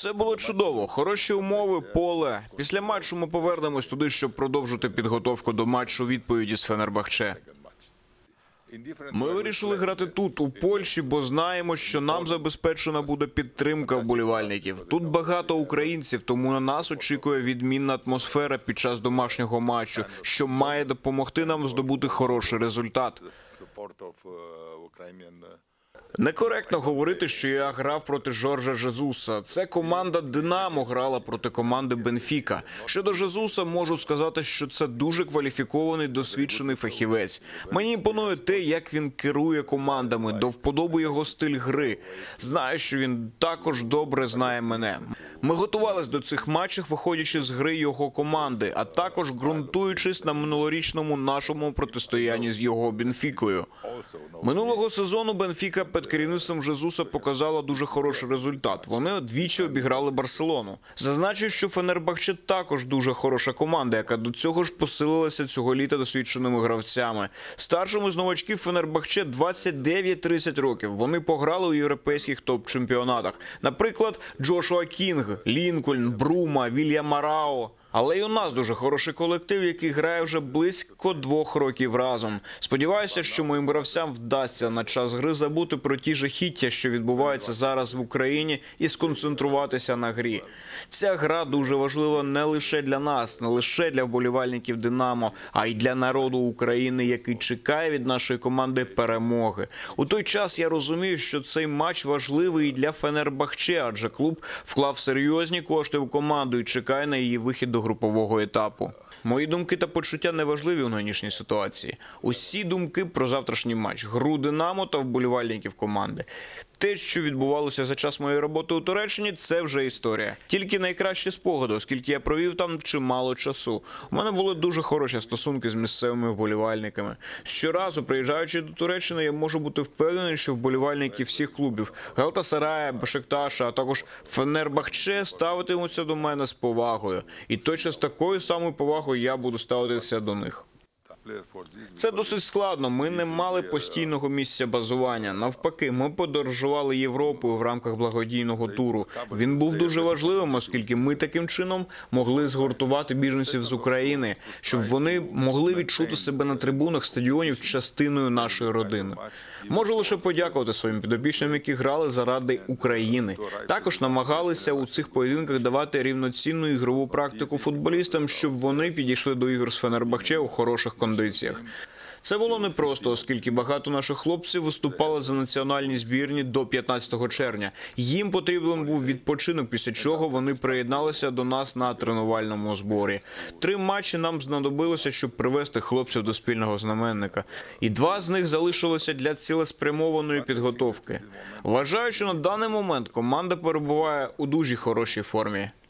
Все було чудово, хороші умови, поле. Після матчу ми повернемось туди, щоб продовжити підготовку до матчу відповіді з Фенербахче. Ми вирішили грати тут, у Польщі, бо знаємо, що нам забезпечена буде підтримка вболівальників. Тут багато українців, тому на нас очікує відмінна атмосфера під час домашнього матчу, що має допомогти нам здобути хороший результат. Некоректно говорити, що я грав проти Жоржа Жезуса. Це команда «Динамо» грала проти команди «Бенфіка». Щодо Жезуса, можу сказати, що це дуже кваліфікований, досвідчений фахівець. Мені імпонує те, як він керує командами, до вподоби його стиль гри. Знаю, що він також добре знає мене. Ми готувалися до цих матчів, виходячи з гри його команди, а також ґрунтуючись на минулорічному нашому протистоянні з його «Бенфікою». Минулого сезону «Бенфіка» під керівництвом Жезуса показала дуже хороший результат. Вони двічі обіграли «Барселону». Зазначу, що Фенербахче також дуже хороша команда, яка до цього ж посилилася цього літа досвідченими гравцями. Старшому з новачків Фенербахче 29-30 років. Вони пограли у європейських топ-чемпіонатах. Наприклад, Джошуа Кінг, Лінкольн, Брума, Вільям Арао. Але й у нас дуже хороший колектив, який грає вже близько 2 років разом. Сподіваюся, що моїм гравцям вдасться на час гри забути про ті жахіття, що відбуваються зараз в Україні, і сконцентруватися на грі. Ця гра дуже важлива не лише для нас, не лише для вболівальників «Динамо», а й для народу України, який чекає від нашої команди перемоги. У той час я розумію, що цей матч важливий і для Фенербахче, адже клуб вклав серйозні кошти в команду і чекає на її вихід до групового етапу. Мої думки та почуття не важливі у нинішній ситуації. Усі думки про завтрашній матч, гру «Динамо» та вболівальників команди. Те, що відбувалося за час моєї роботи у Туреччині, це вже історія. Тільки найкращі спогади, оскільки я провів там чимало часу. У мене були дуже хороші стосунки з місцевими вболівальниками. Щоразу, приїжджаючи до Туреччини, я можу бути впевнений, що вболівальники всіх клубів – Галатасарая, Бешикташа, а також Фенербахче ставитимуться до мене з повагою. І точно з такою самою повагою я буду ставитися до них. Це досить складно. Ми не мали постійного місця базування. Навпаки, ми подорожували Європою в рамках благодійного туру. Він був дуже важливим, оскільки ми таким чином могли згуртувати біженців з України, щоб вони могли відчути себе на трибунах стадіонів частиною нашої родини. Можу лише подякувати своїм підопічним, які грали заради України. Також намагалися у цих поєдинках давати рівноцінну ігрову практику футболістам, щоб вони підійшли до ігор з Фенербахче у хороших кондиціях. Це було непросто, оскільки багато наших хлопців виступали за національні збірні до 15 червня. Їм потрібен був відпочинок, після чого вони приєдналися до нас на тренувальному зборі. 3 матчі нам знадобилося, щоб привести хлопців до спільного знаменника. І 2 з них залишилося для цілеспрямованої підготовки. Вважаю, що на даний момент команда перебуває у дуже хорошій формі.